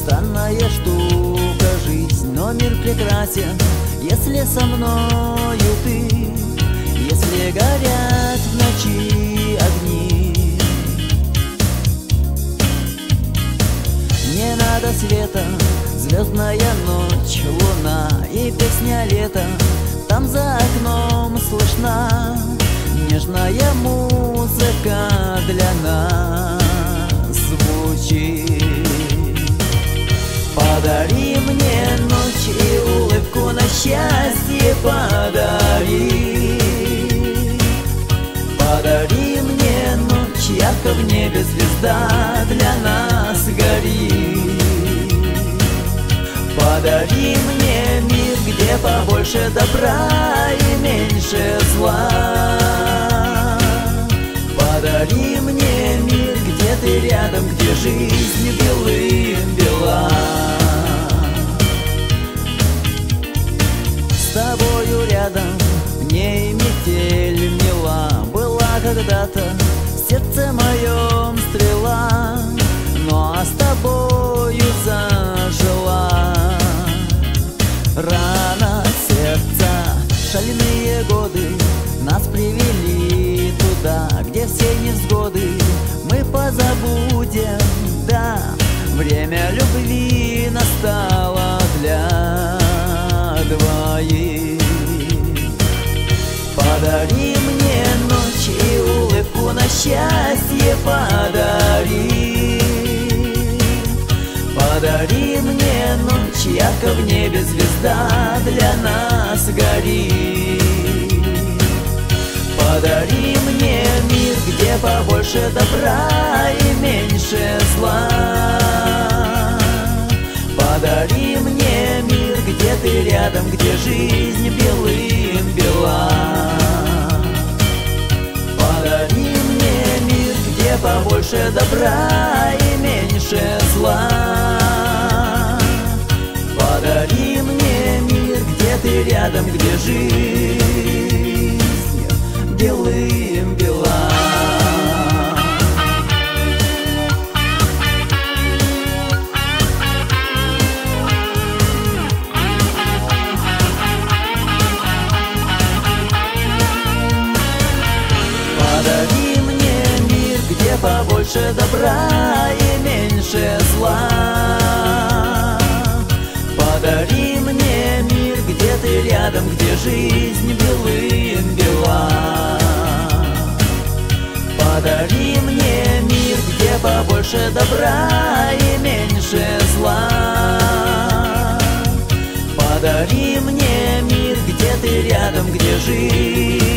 Странная штука жизнь, но мир прекрасен, если со мною ты, если горят в ночи огни. Не надо света, звездная ночь, луна и песня лета, там за окном слышна нежная музыка для нас звучит. Подари мне ночь и улыбку на счастье подари. Подари мне ночь, ярко в небе звезда для нас горит. Подари мне мир, где побольше добра и меньше зла. Подари мне мир, где ты рядом, где жизнь белым-бела. С тобою рядом мне и метель мила. Была когда-то в сердце моем стрела, но с тобою зажила. Рана сердца, шальные годы нас привели туда, где все невзгоды мы позабудем. Да, время любви настало для двоих. Подари мне ночь и улыбку на счастье подари. Подари мне ночь, ярко в небе звезда для нас горит. Подари мне мир, где побольше добра и меньше зла. Подари мне мир, где ты рядом, где жизнь белым-бела. Подари мне мир, где побольше добра и меньше зла. Подари мне мир, где ты рядом, где жизнь белым-бела. Подари мне мир, где побольше добра и меньше зла. Подари мне мир, где ты рядом, где жизнь белым-бела. Подари мне мир, где побольше добра и меньше зла. Подари мне мир, где ты рядом, где жизнь